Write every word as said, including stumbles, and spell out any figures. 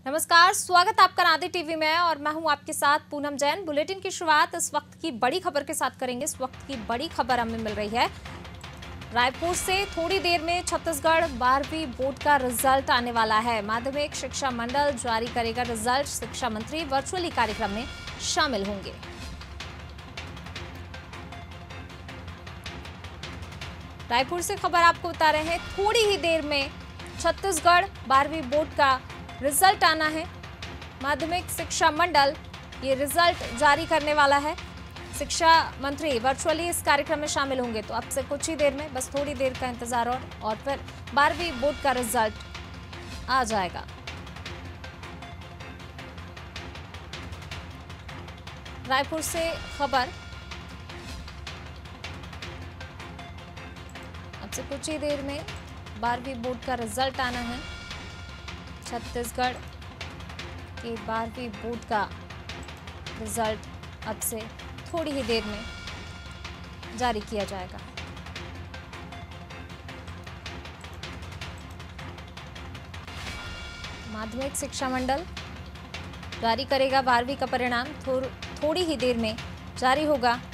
नमस्कार, स्वागत आपका नादी टीवी में और मैं हूं आपके साथ पूनम जैन। बुलेटिन की शुरुआत इस वक्त की बड़ी खबर के साथ करेंगे। इस वक्त की बड़ी खबर हमें मिल रही है रायपुर से। थोड़ी देर में छत्तीसगढ़ बारहवीं बोर्ड का रिजल्ट आने वाला है। माध्यमिक शिक्षा मंडल जारी करेगा रिजल्ट। शिक्षा मंत्री वर्चुअली कार्यक्रम में शामिल होंगे। रायपुर से खबर आपको बता रहे हैं, थोड़ी ही देर में छत्तीसगढ़ बारहवीं बोर्ड का रिजल्ट आना है। माध्यमिक शिक्षा मंडल ये रिजल्ट जारी करने वाला है। शिक्षा मंत्री वर्चुअली इस कार्यक्रम में शामिल होंगे। तो अब से कुछ ही देर में, बस थोड़ी देर का इंतजार और और फिर बारहवीं बोर्ड का रिजल्ट आ जाएगा। रायपुर से खबर, अब से कुछ ही देर में बारहवीं बोर्ड का रिजल्ट आना है। छत्तीसगढ़ के बारहवीं बोर्ड का रिजल्ट अब से थोड़ी ही देर में जारी किया जाएगा। माध्यमिक शिक्षा मंडल जारी करेगा बारहवीं का परिणाम। थो, थोड़ी ही देर में जारी होगा।